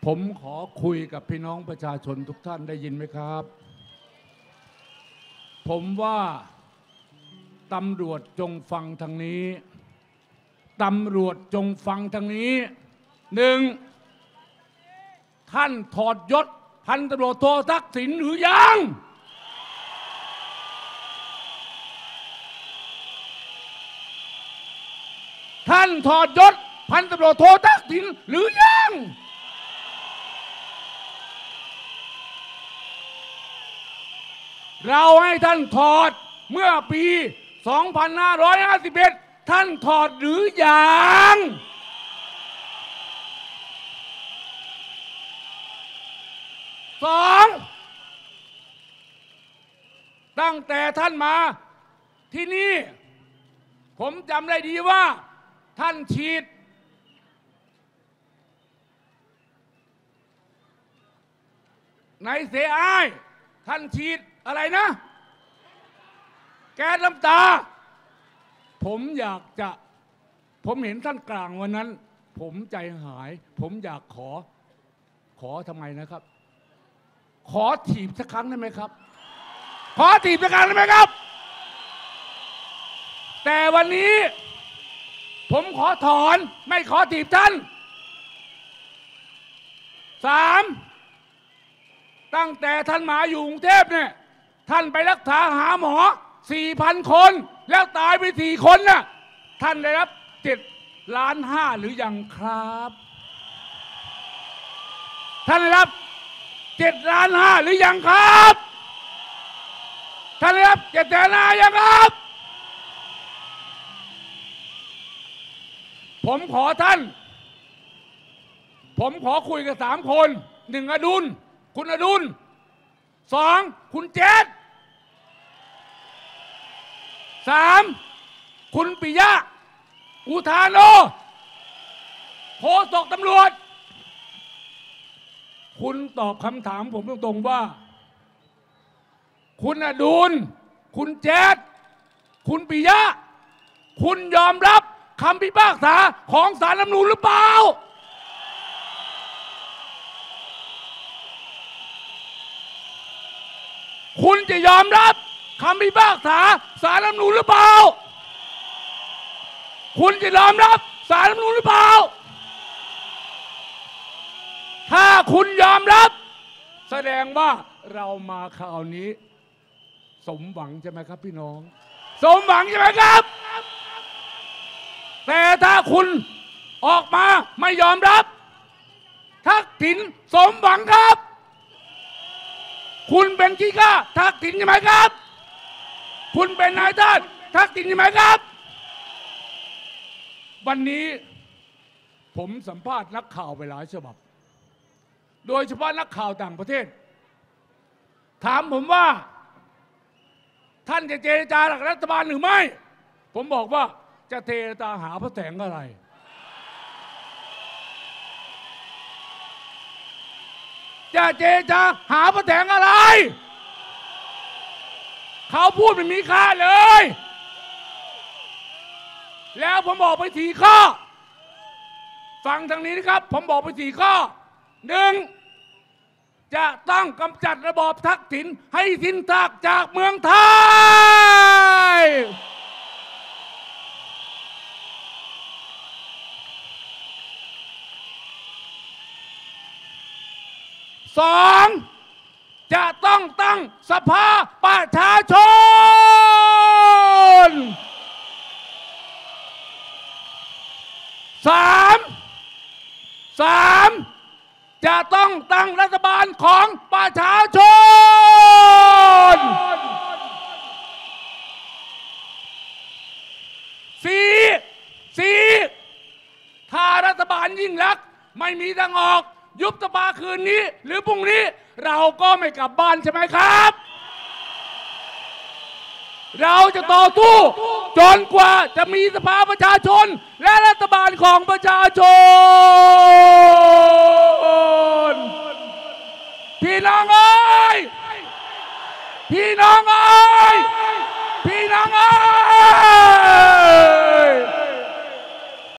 ผมขอคุยกับพี่น้องประชาชนทุกท่านได้ยินไหมครับ ผมว่าตำรวจจงฟังทางนี้ตำรวจจงฟังทางนี้หนึ่งท่านถอดยศพันตำรวจโททักษิณหรือยังท่านถอดยศพันตำรวจโททักษิณหรือยังเราให้ท่านถอดเมื่อปี 2551 ท่านถอดหรือยังสองตั้งแต่ท่านมาที่นี่ผมจำได้ดีว่าท่านฉีดในเสียอ้ายท่านฉีดอะไรนะแก๊สน้ำตาผมเห็นท่านกลางวันนั้นผมใจหายผมอยากขอทำไมนะครับขอถีบสักครั้งได้ไหมครับขอถีบสักครั้งได้ไหมครับแต่วันนี้ผมขอถอนไม่ขอถีบท่านสามตั้งแต่ท่านมาอยู่กรุงเทพเนี่ยท่านไปรักษาหาหมอ 4,000 คนแล้วตายไป4 คนน่ะท่านได้รับ7.5 ล้านหรือยังครับท่านได้รับ7.5 ล้านหรือยังครับท่านได้รับ7.5 ล้านยังครับผมขอท่านผมขอคุยกับ3 คน1อดุลคุณอดุล2คุณเจษ3คุณปิยะอุทานโนโฆษกตำรวจคุณตอบคำถามผมตรงๆว่าคุณอดุลคุณเจษคุณปิยะคุณยอมรับคำพิพากษาของศาลรัฐธรรมนูญหรือเปล่าคุณจะยอมรับคำพิพากษาศาลรัฐธรรมนูญหรือเปล่าคุณจะยอมรับศาลรัฐธรรมนูญหรือเปล่าถ้าคุณยอมรับแสดงว่าเรามาคราวนี้สมหวังใช่ไหมครับพี่น้องสมหวังใช่ไหมครับแต่ถ้าคุณออกมาไม่ยอมรับทักษิณสมหวังครับคุณเป็นขี้ข้าทักษิณใช่ไหมครับคุณเป็นนายทาสทักษิณใช่ไหมครับวันนี้ผมสัมภาษณ์นักข่าวไปหลายฉบับโดยเฉพาะนักข่าวต่างประเทศถามผมว่าท่านจะเจรจากับรัฐบาลหรือไม่ผมบอกว่าจะเจรจาหาพระแสงอะไรจะเจรจาหาพระแสงอะไรเขาพูดไม่มีค่าเลยแล้วผมบอกไป4 ข้อฟังทางนี้นะครับผมบอกไป4 ข้อ 1. จะต้องกำจัดระบอบทักษิณให้สิ้นซากจากเมืองไทย 2. จะต้องตั้งสภาประชาชน 3. จะต้องตั้งรัฐบาลของประชาชน 4. ถ้ารัฐบาลยิ่งลักษณ์ไม่มีทางออกยุบสภาคืนนี้หรือพรุ่งนี้เราก็ไม่กลับบ้านใช่ไหมครับเราจะต่อสู้จนกว่าจะมีสภาประชาชนและรัฐบาลของประชาชนพี่น้องเอ้ยพี่น้องเอ้ยพี่น้องเอ้